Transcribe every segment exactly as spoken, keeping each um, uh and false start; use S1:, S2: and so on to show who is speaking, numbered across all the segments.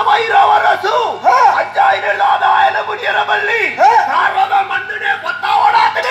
S1: ವೈರವರಸು ಅಜ್ಜಾಯಿನಿಲ್ಲದ ಎಲುಬುಡಿಯರ ಬಲ್ಲಿ ಸಾರ್ವದ ಮಂದಿನೆ ಪತ್ತ ಓಡಾತನೆ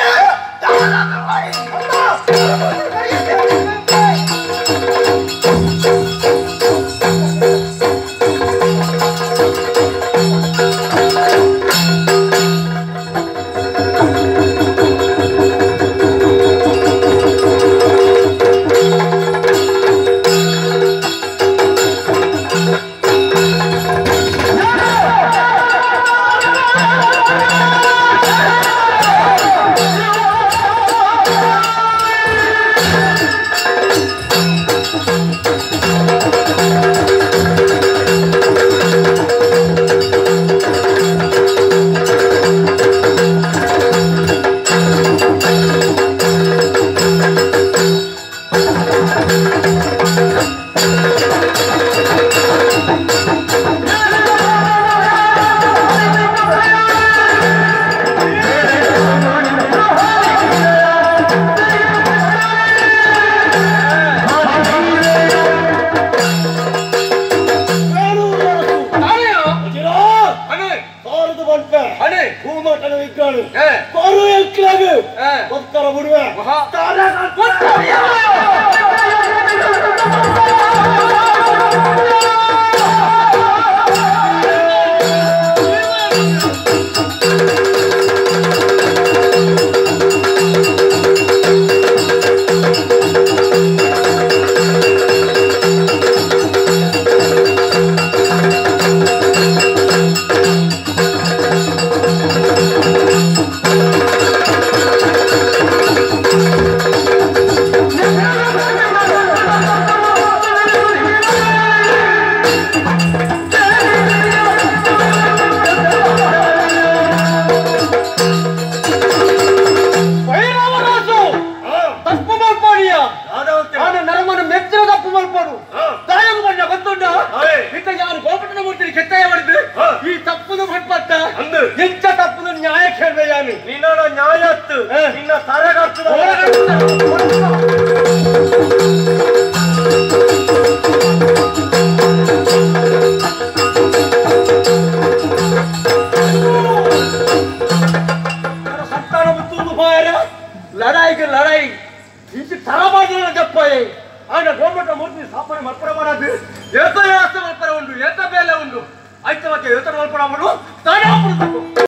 S1: लड़ाई के लड़ाई इनसे थारा बाजू ना जब पाए आना गोमटा मूर्ति सापरे मरपरा मारा दे ये तो ये आस्ते मरपरा उंडु ये तो बेले उंडु आइते मके ये तो मरपरा मुडु ताना पुरतको